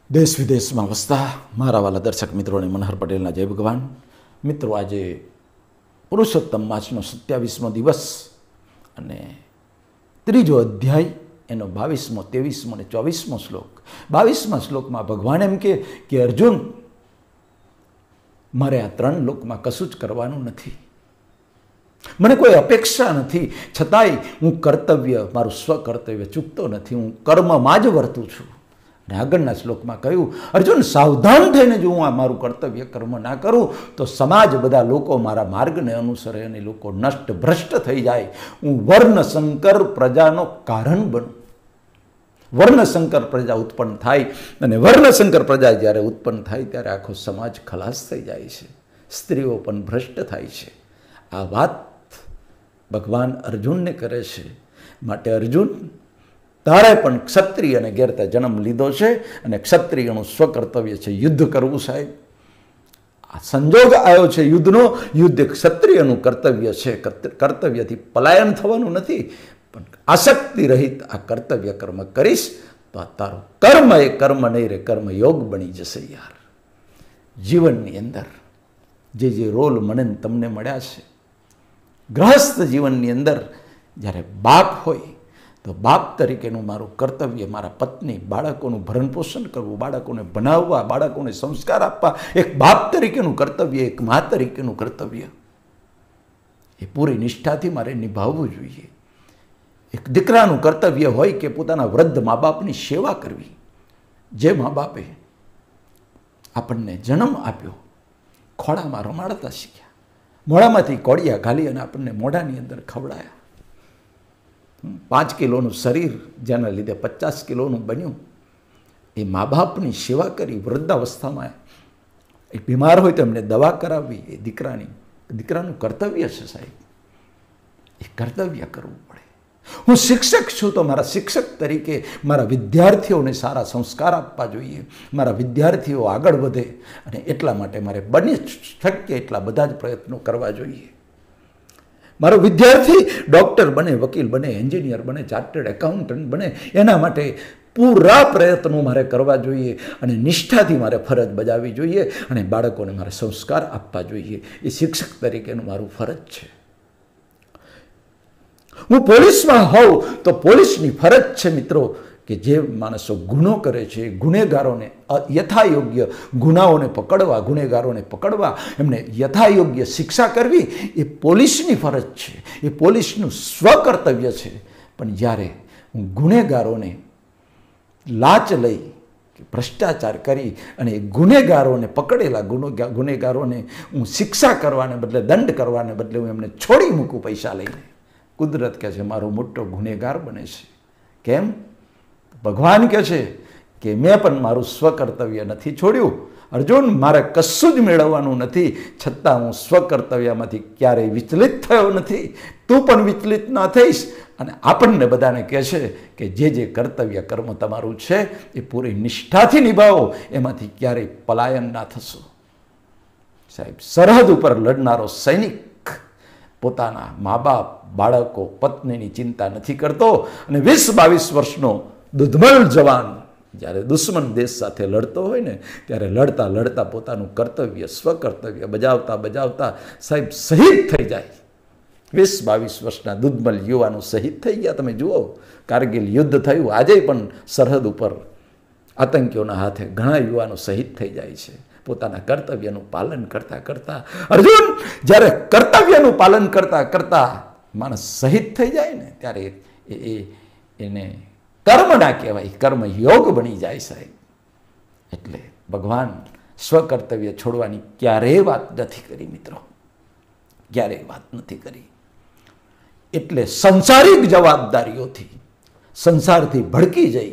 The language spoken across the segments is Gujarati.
દેશ વિદેશમાં વસતા મારા વાલા દર્શક મિત્રોને મનહર પટેલના જય ભગવાન. મિત્રો, આજે પુરુષોત્તમ માસનો 27મો દિવસ અને ત્રીજો અધ્યાય એનો 22મો, 23મો અને 24મો શ્લોક. 22મા શ્લોકમાં ભગવાન એમ કે અર્જુન, મારે આ ત્રણ લોકમાં કશું જ કરવાનું નથી, મને કોઈ અપેક્ષા નથી, છતાંય હું કર્તવ્ય, મારું સ્વકર્તવ્ય ચૂકતો નથી, હું કર્મમાં જ વર્તું છું. અને આગળના શ્લોકમાં કહ્યું, અર્જુન સાવધાન થઈને જો હું આ મારું કર્તવ્ય કર્મ ના કરું તો સમાજ, બધા લોકો મારા માર્ગને અનુસરે અને લોકો નષ્ટ ભ્રષ્ટ થઈ જાય. હું વર્ણશંકર પ્રજાનો કારણ બનું. વર્ણશંકર પ્રજા ઉત્પન્ન થાય અને વર્ણશંકર પ્રજા જ્યારે ઉત્પન્ન થાય ત્યારે આખો સમાજ ખલાસ થઈ જાય છે, સ્ત્રીઓ પણ ભ્રષ્ટ થાય છે. આ વાત ભગવાન અર્જુનને કરે છે. માટે અર્જુન, તારે પણ ક્ષત્રિયને ઘેરતા જન્મ લીધો છે અને ક્ષત્રિયનું સ્વકર્તવ્ય છે યુદ્ધ કરવું. સાહેબ, આ સંજોગ આવ્યો છે યુદ્ધનો. યુદ્ધ ક્ષત્રિયનું કર્તવ્ય છે. કર્તવ્યથી પલાયન થવાનું નથી, પણ આસક્તિ રહિત આ કર્તવ્ય કર્મ કરીશ તો આ તારું કર્મ એ કર્મ નહીં રે, કર્મ યોગ બની જશે. યાર, જીવનની અંદર જે રોલ મને તમને મળ્યા છે, ગૃહસ્થ જીવનની અંદર જ્યારે બાપ હોય તો બાપ તરીકેનું મારું કર્તવ્ય મારા પત્ની, બાળકોનું ભરણ પોષણ કરવું, બાળકોને ભણાવવા, બાળકોને સંસ્કાર આપવા, એક બાપ તરીકેનું કર્તવ્ય, એક મા તરીકેનું કર્તવ્ય એ પૂરી નિષ્ઠાથી મારે નિભાવવું જોઈએ. એક દીકરાનું કર્તવ્ય હોય કે પોતાના વૃદ્ધ મા બાપની સેવા કરવી. જે મા બાપે આપણને જન્મ આપ્યો, ખોળામાં રમાડતા શીખ્યા, મોઢામાંથી કોળિયા ઘાલી અને આપણને મોઢાની અંદર ખવડાયા, 5 કિલોનું શરીર જેના લીધે 50 કિલોનું બન્યું, એ મા બાપની સેવા કરી. વૃદ્ધાવસ્થામાં એ બીમાર હોય તો એમને દવા કરાવવી એ દીકરાનું કર્તવ્ય છે. સાહેબ, એ કર્તવ્ય કરવું પડે. હું શિક્ષક છું તો મારા શિક્ષક તરીકે મારા વિદ્યાર્થીઓને સારા સંસ્કાર આપવા જોઈએ, મારા વિદ્યાર્થીઓ આગળ વધે, અને એટલા માટે મારે બની શક્ય એટલા બધા જ પ્રયત્નો કરવા જોઈએ. મારો વિદ્યાર્થી ડૉક્ટર બને, વકીલ બને, એન્જિનિયર બને, ચાર્ટર્ડ એકાઉન્ટન્ટ બને, એના માટે પૂરા પ્રયત્નો મારે કરવા જોઈએ અને નિષ્ઠાથી મારે ફરજ બજાવવી જોઈએ અને બાળકોને મારે સંસ્કાર આપવા જોઈએ. એ શિક્ષક તરીકેનું મારું ફરજ છે. હું પોલીસમાં હોઉં તો પોલીસની ફરજ છે મિત્રો કે જે માણસો ગુનો કરે છે, ગુનેગારોને યથાયોગ્ય ગુનાઓને પકડવા, ગુનેગારોને પકડવા, એમને યથાયોગ્ય શિક્ષા કરવી એ પોલીસની ફરજ છે, એ પોલીસનું સ્વકર્તવ્ય છે. પણ જ્યારે હું ગુનેગારોને લાંચ લઈ, ભ્રષ્ટાચાર કરી અને ગુનેગારોને પકડેલા ગુનેગારોને હું શિક્ષા કરવાને બદલે, દંડ કરવાને બદલે હું એમને છોડી મૂકું પૈસા લઈને, કુદરત કહે છે મારો મોટો ગુનેગાર બને છે. કેમ? ભગવાન કહે છે કે મેં પણ મારું સ્વકર્તવ્ય નથી છોડ્યું. અર્જુન, મારે કશું જ મેળવવાનું નથી, છતાં હું સ્વકર્તવ્યમાંથી ક્યારેય વિચલિત થયો નથી. તું પણ વિચલિત ના થઈશ. અને આપણને બધાને કહે છે કે જે કર્તવ્ય કર્મ તમારું છે એ પૂરી નિષ્ઠાથી નિભાવો, એમાંથી ક્યારેય પલાયન ના થશો. સાહેબ, સરહદ ઉપર લડનારો સૈનિક પોતાના મા બાપ, બાળકો, પત્નીની ચિંતા નથી કરતો, અને 20-22 વર્ષનો દુધમલ જવાન જ્યારે દુશ્મન દેશ સાથે લડતો હોય ને, ત્યારે લડતા લડતા પોતાનું કર્તવ્ય, સ્વકર્તવ્ય બજાવતા સાહેબ શહીદ થઈ જાય. 20-22 વર્ષના દુધમલ યુવાનો શહીદ થઈ ગયા. તમે જુઓ, કારગિલ યુદ્ધ થયું, આજે પણ સરહદ ઉપર આતંકીઓના હાથે ઘણા યુવાનો શહીદ થઈ જાય છે પોતાના કર્તવ્યનું પાલન કરતા કરતા. અર્જુન, જ્યારે કર્તવ્યનું પાલન કરતા કરતા માણસ શહીદ થઈ જાય ને, ત્યારે એને કર્મ ના કહેવાય, કર્મ યોગ બની જાય. સાહેબ, એટલે ભગવાન સ્વકર્તવ્ય છોડવાની ક્યારેય વાત નથી કરી મિત્રો, ક્યારેય વાત નથી કરી. એટલે સંસારિક જવાબદારીઓથી, સંસારથી ભડકી જઈ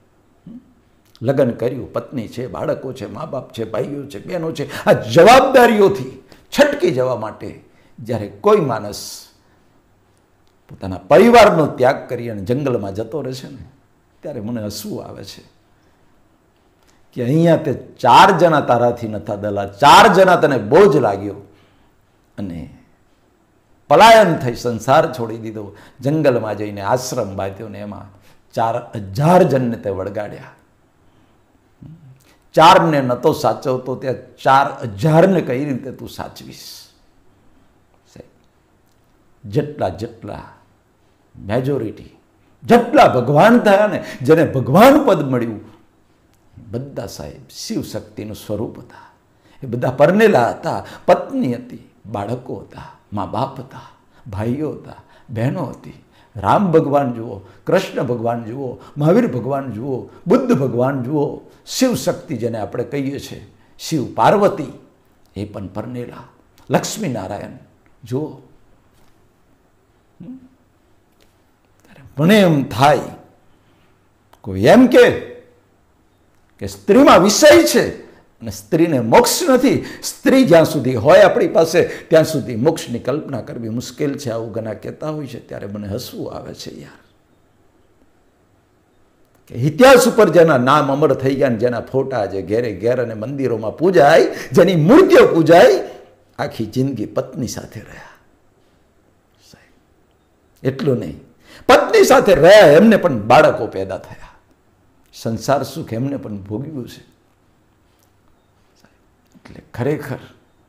લગ્ન કર્યું, પત્ની છે, બાળકો છે, મા બાપ છે, ભાઈઓ છે, બહેનો છે, આ જવાબદારીઓથી છટકી જવા માટે જ્યારે કોઈ માણસ પોતાના પરિવારનો ત્યાગ કરી અને જંગલમાં જતો રહે છે ને, ત્યારે મને હસવું આવે છે કે અહીંયા તે 4 જણા તારાથી નતા દલા, 4 જણા તને બોજ લાગ્યો અને પલાયન થઈ સંસાર છોડી દીધો, જંગલમાં જઈને આશ્રમ બાંધ્યો ને એમાં 4000 જણને તે વળગાડ્યા. ચારને નતો સાચવતો ત્યાં 4,000ને કઈ રીતે તું સાચવીશ? જેટલા મેજોરિટી જેટલા ભગવાન થયા ને, જેને ભગવાન પદ મળ્યું, બધા સાહેબ શિવ શક્તિનું સ્વરૂપ હતા. એ બધા પરણેલા હતા, પત્ની હતી, બાળકો હતા, મા બાપ હતા, ભાઈઓ હતા, બહેનો હતી. રામ ભગવાન જુઓ, કૃષ્ણ ભગવાન જુઓ, મહાવીર ભગવાન જુઓ, બુદ્ધ ભગવાન જુઓ, શિવ શક્તિ જેને આપણે કહીએ છીએ, શિવ પાર્વતી એ પણ પરણેલા, લક્ષ્મીનારાયણ જુઓ. મને એમ થાય કોઈ એમ કે સ્ત્રીમાં વિષય છે અને સ્ત્રીને મોક્ષ નથી. સ્ત્રી જ્યાં સુધી હોય આપણી પાસે ત્યાં સુધી મોક્ષની કલ્પના કરવી મુશ્કેલ છે. આવું ઘણા કહેતા હોય છે ત્યારે મને હસવું આવે છે યાર. કે ઇતિહાસ ઉપર જેના નામ અમર થઈ ગયા ને જેના ફોટા જે ઘેરે ઘેર અને મંદિરોમાં પૂજાય, જેની મૂર્તિઓ પૂજાય, આખી જિંદગી પત્ની સાથે રહ્યા. એટલું નહીં, પત્ની સાથે રહ્યા, એમને પણ બાળકો પેદા થયા, સંસાર સુખ એમને પણ ભોગવ્યું છે. એટલે ખરેખર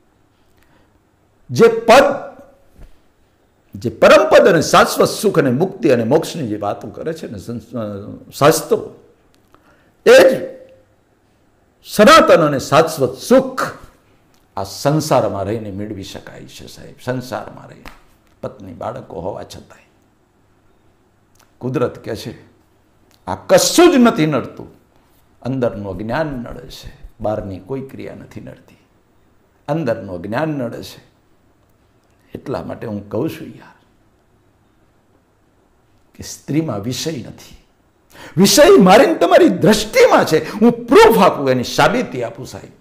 જે પદ, જે પરમપદ અને શાશ્વત સુખ અને મુક્તિ અને મોક્ષની જે વાતો કરે છે ને શાસ્ત્રો, એ જ સનાતન અને શાશ્વત સુખ આ સંસારમાં રહીને મેળવી શકાય છે સાહેબ. સંસારમાં રહીને પત્ની બાળકો હોવા છતાંય કુદરત કહે છે આ કશું જ નથી નડતું, અંદરનું અજ્ઞાન નડે છે. બહારની કોઈ ક્રિયા નથી નડતી, અંદરનું અજ્ઞાન નડે છે. એટલા માટે હું કહું છું યાર કે સ્ત્રીમાં વિષય નથી. વિષય મારી તમારી દ્રષ્ટિમાં છે. હું પ્રૂફ આપું, એની સાબિતી આપું સાહેબ.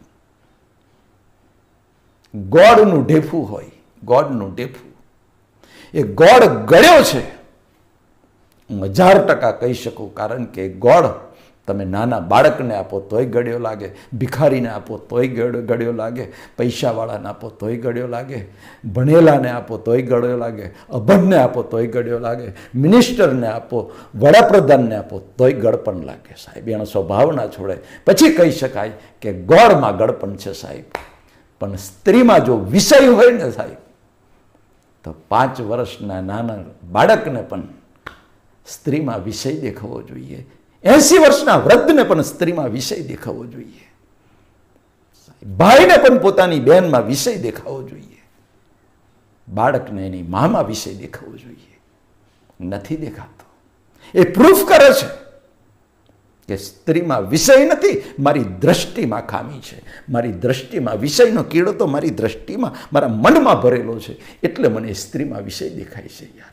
ગોળનું ઢેફું હોય, ગોળનું ઢેફું, એ ગોળ ગળ્યો છે. હું 1000% કહી શકું, કારણ કે ગોળ તમે નાના બાળકને આપો તોય ગળ્યો લાગે, ભિખારીને આપો તોય ગળ્યો લાગે, પૈસાવાળાને આપો તોય ગળ્યો લાગે, ભણેલાને આપો તોય ગળ્યો લાગે, અભણને આપો તોય ગળ્યો લાગે, મિનિસ્ટરને આપો, વડાપ્રધાનને આપો તોય ગળપણ લાગે સાહેબ. એનો સ્વભાવ ના છોડે. પછી કહી શકાય કે ગોળમાં ગળપણ છે સાહેબ. પણ સ્ત્રીમાં જો વિષય હોય ને સાહેબ, તો 5 વર્ષના નાના બાળકને પણ સ્ત્રીમાં વિષય દેખાવો જોઈએ. 80 વર્ષના વૃદ્ધને પણ સ્ત્રીમાં વિષય દેખાવો જોઈએ. ભાઈને પણ પોતાની બહેનમાં વિષય દેખાવો જોઈએ. બાળકને એની મામાં વિષય દેખાવો જોઈએ. નથી દેખાતો. એ પ્રૂફ કરે છે કે સ્ત્રીમાં વિષય નથી, મારી દ્રષ્ટિમાં ખામી છે. મારી દ્રષ્ટિમાં વિષયનો કીડો તો મારી દ્રષ્ટિમાં, મારા મનમાં ભરેલો છે, એટલે મને સ્ત્રીમાં વિષય દેખાય છે યાર.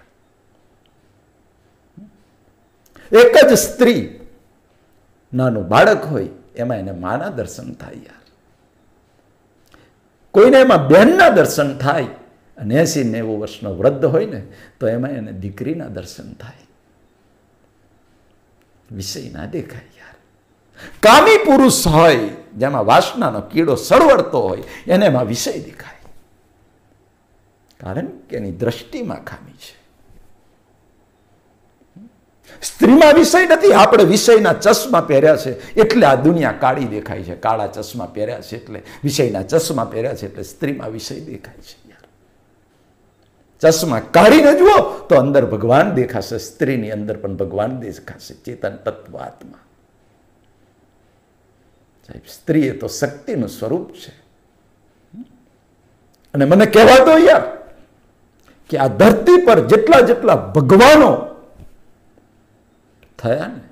એક જ સ્ત્રી, નાનું બાળક હોય એમાં એને માના દર્શન થાય યાર. કોઈને એમાં બહેનના દર્શન થાય, અને 80-90 વર્ષનો વૃદ્ધ હોય ને તો એમાં એને દીકરીના દર્શન થાય. વિષય ના દેખાય યાર. કામી પુરુષ હોય જેમાં વાસનાનો કીડો સળવડતો હોય એને એમાં વિષય દેખાય, કારણ કે એની દ્રષ્ટિમાં ખામી છે. સ્ત્રીમાં વિષય નથી. આપણે વિષયના ચશ્મા પહેર્યા છે એટલે આ દુનિયા કાળી દેખાય છે. કાળા ચશ્મા પહેર્યા છે એટલે, વિષયના ચશ્મા પહેર્યા છે એટલે સ્ત્રીમાં વિષય દેખાય છે યાર. ચશ્મા કાઢીને જુઓ તો અંદર ભગવાન દેખાશે. સ્ત્રીની અંદર પણ ભગવાન દેખાશે, ચેતન તત્વ આત્મા. સાહેબ, સ્ત્રી એ તો શક્તિનું સ્વરૂપ છે. અને મને કહેવા દો યાર કે આ ધરતી પર જેટલા જેટલા ભગવાનો થયા ને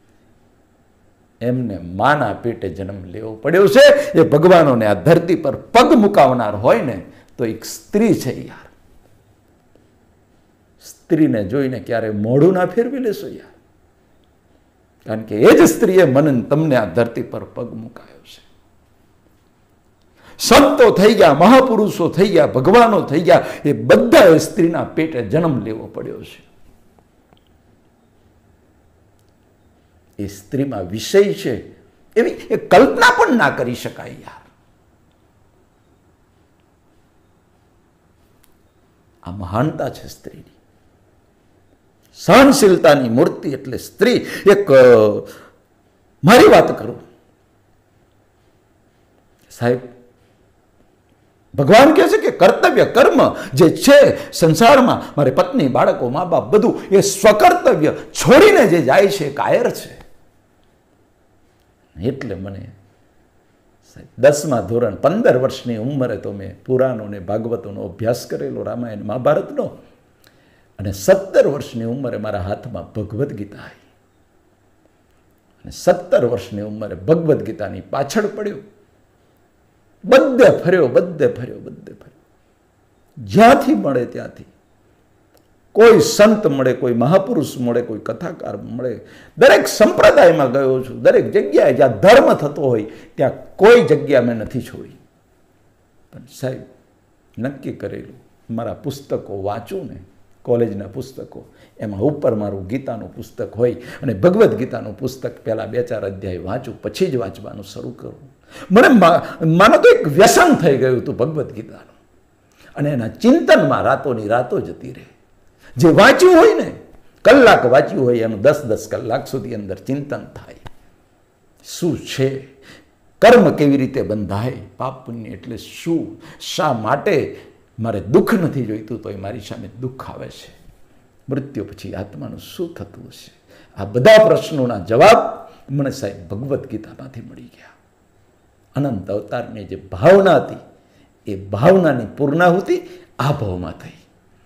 એમને માના પેટે જન્મ લેવો પડ્યો છે. એ ભગવાનોને આ ધરતી પર પગ મુકાવનાર હોય ને તો એક સ્ત્રી છે યાર. સ્ત્રીને જોઈને ક્યારે મોઢું ના ફેરવી લેશો યાર, કારણ કે એ જ સ્ત્રીએ મને તમને આ ધરતી પર પગ મુકાયો છે. સંતો થઈ ગયા, મહાપુરુષો થઈ ગયા, ભગવાનો થઈ ગયા, એ બધા સ્ત્રીના પેટે જન્મ લેવો પડ્યો છે. એ સ્ત્રીમાં વિષય છે એવી એ કલ્પના પણ ના કરી શકાય યાર. આ મહાનતા છે સ્ત્રીની. સહનશીલતાની મૂર્તિ એટલે સ્ત્રી. એક મારી વાત કરું, સાહેબ, ભગવાન કહે છે કે કર્તવ્ય કર્મ જે છે સંસારમાં, મારે પત્ની, બાળકો, મા બાપ, બધું એ સ્વકર્તવ્ય છોડીને જે જાય છે કાયર છે. એટલે મને 10મા ધોરણ 15 વર્ષની ઉંમરે તો મેં પુરાણો ને ભાગવતોનો અભ્યાસ કરેલો, રામાયણ મહાભારતનો, અને 17 વર્ષની ઉંમરે મારા હાથમાં ભગવદ્ ગીતા આવી અને 17 વર્ષની ઉંમરે ભગવદ્ ગીતાની પાછળ પડ્યો. બધે ફર્યો, જ્યાંથી મળે ત્યાંથી. કોઈ સંત મળે, કોઈ મહાપુરુષ મળે, કોઈ કથાકાર મળે, દરેક સંપ્રદાયમાં ગયો છું. દરેક જગ્યાએ જ્યાં ધર્મ થતો હોય ત્યાં કોઈ જગ્યા મેં નથી છોડી. પણ સાહેબ, નક્કી કરેલું, મારા પુસ્તકો વાંચું ને, કોલેજના પુસ્તકો, એમાં ઉપર મારું ગીતાનું પુસ્તક હોય અને ભગવદ્ ગીતાનું પુસ્તક પહેલાં 2-4 અધ્યાય વાંચું, પછી જ વાંચવાનું શરૂ કરું. મને માનો તો એક વ્યસન થઈ ગયું હતું ભગવદ્ ગીતાનું, અને એના ચિંતનમાં રાતોની રાતો જતી રહે. જે વાંચ્યું હોય ને, કલાક વાંચ્યું હોય એનું 10-10 કલાક સુધી અંદર ચિંતન થાય. શું છે કર્મ, કેવી રીતે બંધાય, પાપ પુણ્ય એટલે શું, શા માટે મારે દુઃખ નથી જોઈતું તો એ મારી સામે દુઃખ આવે છે, મૃત્યુ પછી આત્માનું શું થતું હશે. આ બધા પ્રશ્નોના જવાબ મને સાહેબ ભગવદ્ ગીતામાંથી મળી ગયા. અનંત અવતારની જે ભાવના હતી એ ભાવનાની પૂર્ણાહુતિ આ ભાવમાં થઈ.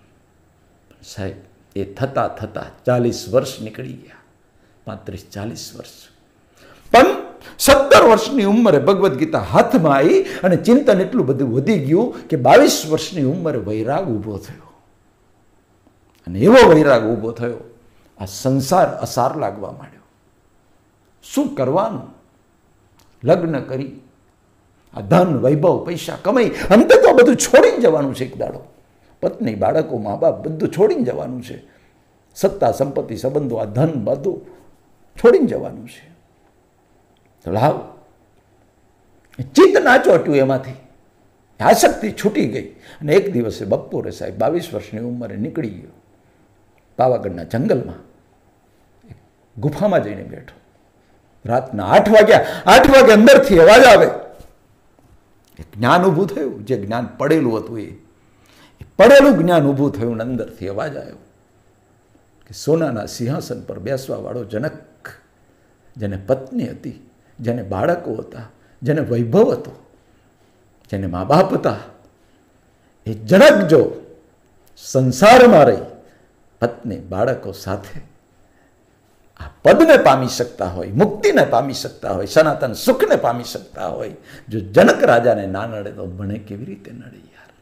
સાહેબ, એ થતા થતા 40 વર્ષ નીકળી ગયા, 35-40 વર્ષ. પણ 17 વર્ષની ઉંમરે ભગવદ્ ગીતા હાથમાં આવી અને ચિંતન એટલું બધું વધી ગયું કે 22 વર્ષની ઉંમરે વૈરાગ ઊભો થયો. અને એવો વૈરાગ ઊભો થયો, આ સંસાર અસાર લાગવા માંડ્યો. શું કરવાનું? લગ્ન કરી, આ ધન, વૈભવ, પૈસા કમાઈ, અંતે તો બધું છોડીને જવાનું છે. એક દાડો પત્ની, બાળકો, મા બાપ બધું છોડીને જવાનું છે. સત્તા, સંપત્તિ, સંબંધો, આ ધન બધું છોડીને જવાનું છે. લાવ, ચિત્ત ના ચોટ્યું એમાંથી, આસક્તિ છૂટી ગઈ. અને એક દિવસે બપોરે સાહેબ 22 વર્ષની ઉંમરે નીકળી ગયો, પાવાગઢના જંગલમાં ગુફામાં જઈને બેઠો. રાતના 8 વાગે અંદરથી અવાજ આવે. જ્ઞાન ઊભું થયું, જે જ્ઞાન પડેલું હતું એ પડેલું જ્ઞાન ઊભું થયું. અંદરથી અવાજ આવ્યો કે સોનાના સિંહાસન પર બેસવા વાળો જનક, જેને પત્ની હતી, જેને બાળકો હતા, જેને વૈભવ હતો, જેને મા બાપ હતા, એ જનક જો સંસારમાં રહી પત્ની બાળકો સાથે આ પદને પામી શકતા હોય, મુક્તિને પામી શકતા હોય, સનાતન સુખને પામી શકતા હોય, જો જનક રાજાને ના નડે તો મને કેવી રીતે નડે યાર?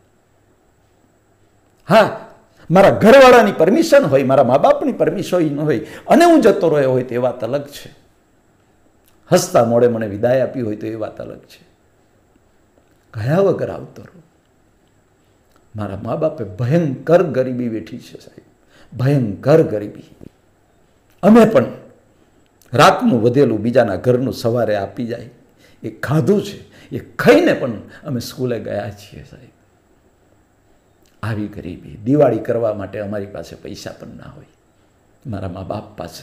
હા, મારા ઘરવાળાની પરમિશન હોય, મારા મા બાપની પરમિશન હોય અને હું જતો રહ્યો હોય તો એ વાત અલગ છે. હસતા મોડે મને વિદાય આપી હોય તો એ વાત અલગ છે. ગયા વગર આવતો રહો. મારા મા બાપે ભયંકર ગરીબી વેઠી છે સાહેબ, ભયંકર ગરીબી. અમે પણ રાતનું વધેલું બીજાના ઘરનું સવારે આપી જાય એ ખાધું છે, એ ખાઈને પણ અમે સ્કૂલે ગયા છીએ સાહેબ. આવી ગરીબી. દિવાળી કરવા માટે અમારી પાસે પૈસા પણ ના હોય, મારા મા બાપ પાસે.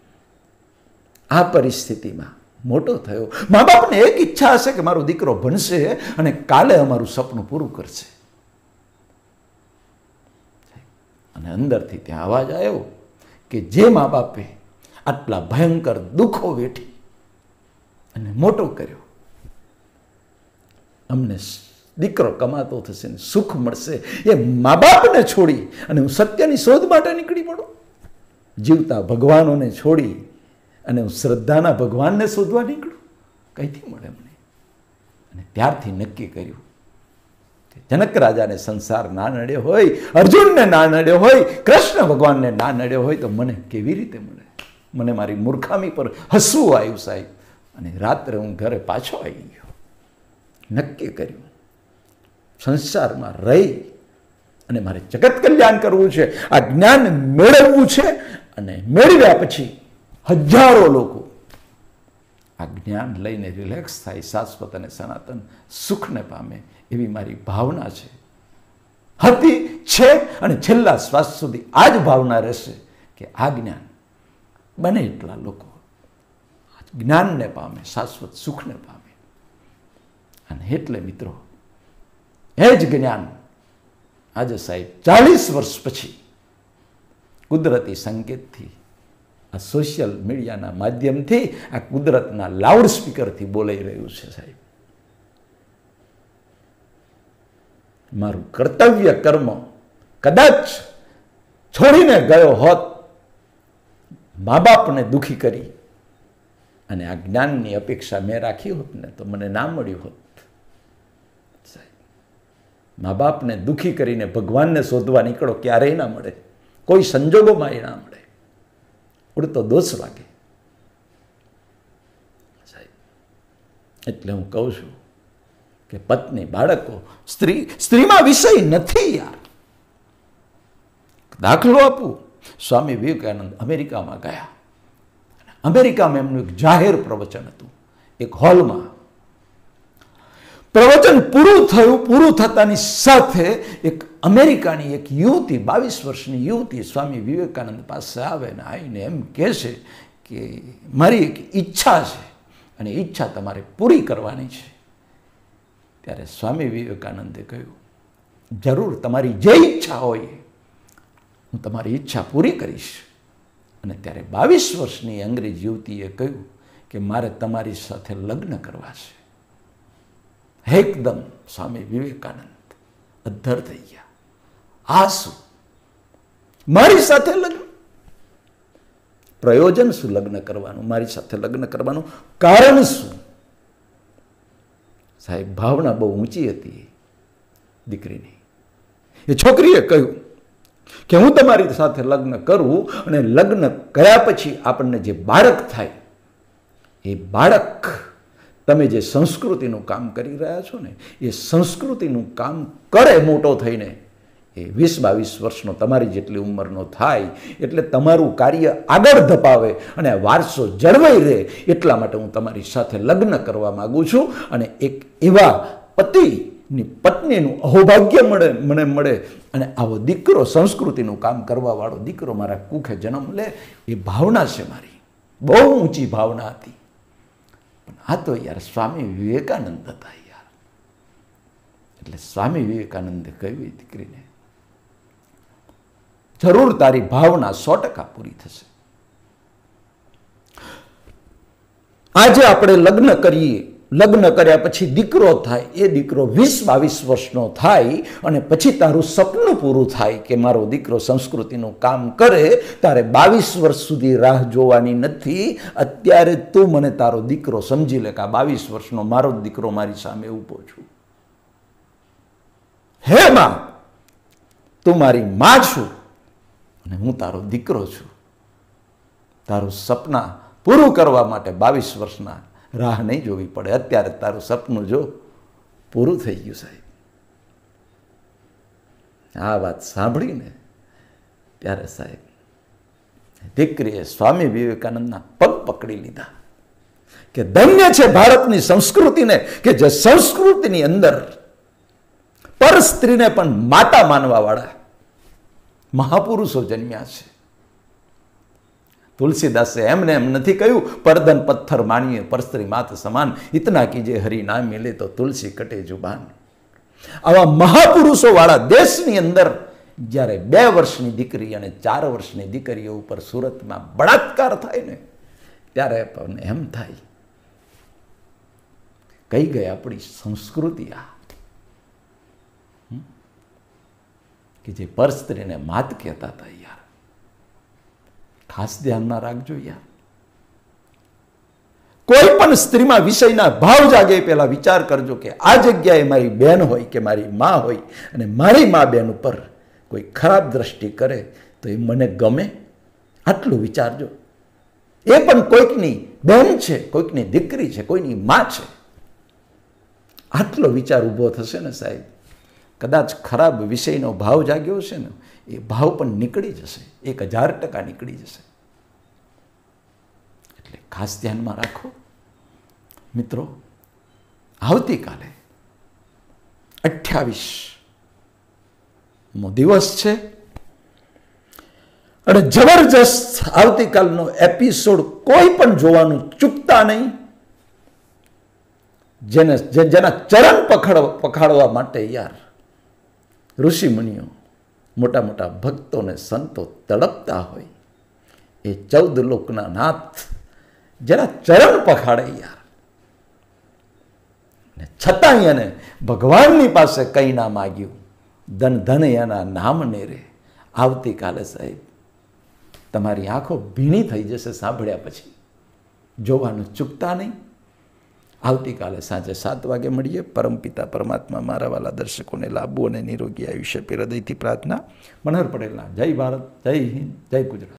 આ પરિસ્થિતિમાં મોટો થયો. મા બાપને એક ઈચ્છા હશે કે મારો દીકરો ભણશે અને કાલે અમારું સપનું પૂરું કરશે. અને અંદરથી ત્યાં અવાજ આવ્યો કે જે મા બાપે આટલા ભયંકર દુઃખો વેઠી અને મોટો કર્યો, અમને દીકરો કમાતો થશે ને સુખ મળશે, એ મા બાપને છોડી અને હું સત્યની શોધ માટે નીકળી પડું. જીવતા ભગવાનોને છોડી અને હું શ્રદ્ધાના ભગવાનને શોધવા નીકળું, કઈથી મળે મને? અને ત્યારથી નક્કી કર્યું કે જનક રાજાને સંસાર ના નડ્યો હોય, અર્જુનને ના નડ્યો હોય, કૃષ્ણ ભગવાનને ના નડ્યો હોય તો મને કેવી રીતે મળે? મને મારી મૂર્ખામી પર હસવું આવ્યું સાહેબ. અને રાત્રે હું ઘરે પાછો આવી ગયો. નક્કી કર્યું સંસારમાં રહી અને મારે જગત કલ્યાણ કરવું છે, આ જ્ઞાન મેળવવું છે. અને મેળવ્યા પછી હજારો લોકો આ જ્ઞાન લઈને રિલેક્સ થાય, શાશ્વત અને સનાતન સુખને પામે એવી મારી ભાવના છે, હતી, છે અને છેલ્લા શ્વાસ સુધી આ જ ભાવના રહેશે કે આ જ્ઞાન બને એટલા લોકો જ્ઞાનને પામે, શાશ્વત સુખને પામે. અને અને એટલે મિત્રો એ જ જ્ઞાન આજે સાહેબ 40 વર્ષ પછી કુદરતી સંકેતથી આ સોશિયલ મીડિયાના માધ્યમથી આ કુદરતના લાઉડ સ્પીકરથી બોલાઈ રહ્યું છે સાહેબ. મારું કર્તવ્ય કર્મ કદાચ છોડીને ગયો હોત, મા બાપને દુઃખી કરી અને આ જ્ઞાનની અપેક્ષા મેં રાખી હોત ને તો મને ના મળ્યું હોત સાહેબ. મા બાપને દુઃખી કરીને ભગવાનને શોધવા નીકળો, ક્યારેય ના મળે, કોઈ સંજોગોમાં એ ના મળે, ઉડતો દોષ લાગે સાહેબ. એટલે હું કહું છું કે પત્ની, બાળકો, સ્ત્રીમાં વિષય નથી યાર. દાખલો આપું, સ્વામી વિવેકાનંદ અમેરિકામાં ગયા. અમેરિકામાં એમનું એક જાહેર પ્રવચન હતું, એક હોલમાં. પ્રવચન પૂરું થયું. પૂરું થતાની સાથે એક અમેરિકાની એક યુવતી, 22 વર્ષની યુવતી સ્વામી વિવેકાનંદ પાસે આવે ને આવીને એમ કહે છે કે મારી એક ઈચ્છા છે અને ઈચ્છા તમારે પૂરી કરવાની છે. ત્યારે સ્વામી વિવેકાનંદે કહ્યું, જરૂર, તમારી જે ઈચ્છા હોય હું તમારી ઈચ્છા પૂરી કરીશ. અને ત્યારે 22 વર્ષની અંગ્રેજ યુવતીએ કહ્યું કે મારે તમારી સાથે લગ્ન કરવા છે. એકદમ સ્વામી વિવેકાનંદ અદ્ધર થઈ ગયા. આ શું? મારી સાથે લગ્ન? પ્રયોજન શું લગ્ન કરવાનું? મારી સાથે લગ્ન કરવાનું કારણ શું? સાહેબ, ભાવના બહુ ઊંચી હતી દીકરીની. એ છોકરીએ કહ્યું કે હું તમારી સાથે લગ્ન કરું અને લગ્ન કર્યા પછી આપણને જે બાળક થાય એ બાળક તમે જે સંસ્કૃતિનું કામ કરી રહ્યા છો ને એ સંસ્કૃતિનું કામ કરે મોટો થઈને, એ 20-22 વર્ષનો તમારી જેટલી ઉંમરનો થાય એટલે તમારું કાર્ય આગળ ધપાવે અને વારસો જળવાઈ રહે. એટલા માટે હું તમારી સાથે લગ્ન કરવા માગું છું અને એક એવા પતિની પત્નીનું અહોભાગ્ય મને મળે અને આવો દીકરો, સંસ્કૃતિનું કામ કરવા વાળો દીકરો મારા કુખે જન્મ લે. એ ભાવના છે મારી, બહુ ઊંચી ભાવના હતી. પણ આ તો યાર સ્વામી વિવેકાનંદ હતા યાર. એટલે સ્વામી વિવેકાનંદે કહ્યું દીકરીને, જરૂર તારી ભાવના 100% પૂરી થશે. આજે આપણે લગ્ન કરીએ, લગ્ન કર્યા પછી દીકરો થાય, એ દીકરો 20-22 વર્ષનો થાય અને પછી તારું સપનું પૂરું થાય કે મારો દીકરો સંસ્કૃતિનું કામ કરે. તારે 22 વર્ષ સુધી રાહ જોવાની નથી. અત્યારે તું મને તારો દીકરો સમજી લે કે આ 22 વર્ષનો મારો દીકરો મારી સામે ઊભો છું. હે માં, તું મારી માં છું અને હું તારો દીકરો છું. તારું સપના પૂરું કરવા માટે 22 વર્ષના રાહ નહીં જોવી પડે. અત્યારે તારું સપનું જો પૂરું થઈ ગયું સાહેબ. આ વાત સાંભળીને ત્યારે સાહેબ દીકરીએ સ્વામી વિવેકાનંદના પગ પકડી લીધા કે ધન્ય છે ભારતની સંસ્કૃતિને કે જે સંસ્કૃતિની અંદર પર સ્ત્રીને પણ માતા માનવા વાળા મહાપુરુષો જન્મ્યા છે. તુલસીદાસે એમને એમ નથી કહ્યું પરદન પથ્થર માનીએ પરસ્ત્રી માત સમાન, ઇતના કીજે હરી ના મિલે તો તુલસી કટે જુબાન. આવા મહાપુરુષો વાળા દેશની અંદર જ્યારે 2 વર્ષની દીકરી અને 4 વર્ષની દીકરીઓ ઉપર સુરતમાં બળાત્કાર થાય ને ત્યારે આપણને એમ થાય કઈ ગઈ આપણી સંસ્કૃતિ આ કે જે પરસ્ત્રીને માત કહેતા હતા યાર. ખાસ ધ્યાનમાં રાખજો યાર. કોઈ પણ સ્ત્રીમાં વિષયના ભાવ જાગે પહેલા વિચાર કરજો કે આ જગ્યાએ મારી બહેન હોય કે મારી માં હોય અને મારી મા બહેન ઉપર કોઈ ખરાબ દ્રષ્ટિ કરે તો એ મને ગમે? આટલું વિચારજો. એ પણ કોઈકની બહેન છે, કોઈકની દીકરી છે, કોઈની માં છે. આટલો વિચાર ઊભો થશે ને સાહેબ, કદાચ ખરાબ વિષયનો ભાવ જાગ્યો છે ને એ ભાવ પણ નીકળી જશે, 1000% નીકળી જશે. એટલે ખાસ ધ્યાનમાં રાખો મિત્રો. આવતીકાલે 28મો દિવસ છે અને જબરજસ્ત આવતીકાલનો એપિસોડ કોઈ પણ જોવાનું ચૂકતા નહીં. જેના ચરણ પખાડવા માટે યાર ઋષિ મુનિઓ, મોટા મોટા ભક્તો ને સંતો તડપતા હોય, એ 14 લોકના નાથ જેના ચરણ પખાડે યાર, ને છતાંય એને ભગવાનની પાસે કંઈ ના માગ્યું, ધન ધન એના નામને રે. આવતીકાલે સાહેબ તમારી આંખો ભીણી થઈ જશે સાંભળ્યા પછી. જોવાનું ચૂકતા નહીં. આવતીકાલે સાંજે 7 વાગે મળીએ. પરમપિતા પરમાત્મા મારા વાલા દર્શકોને લાંબુ અને નિરોગી આયુષ્ય આપે. હૃદયથી પ્રાર્થના. મનહર પટેલના. જય ભારત, જય હિન્દ, જય ગુજરાત.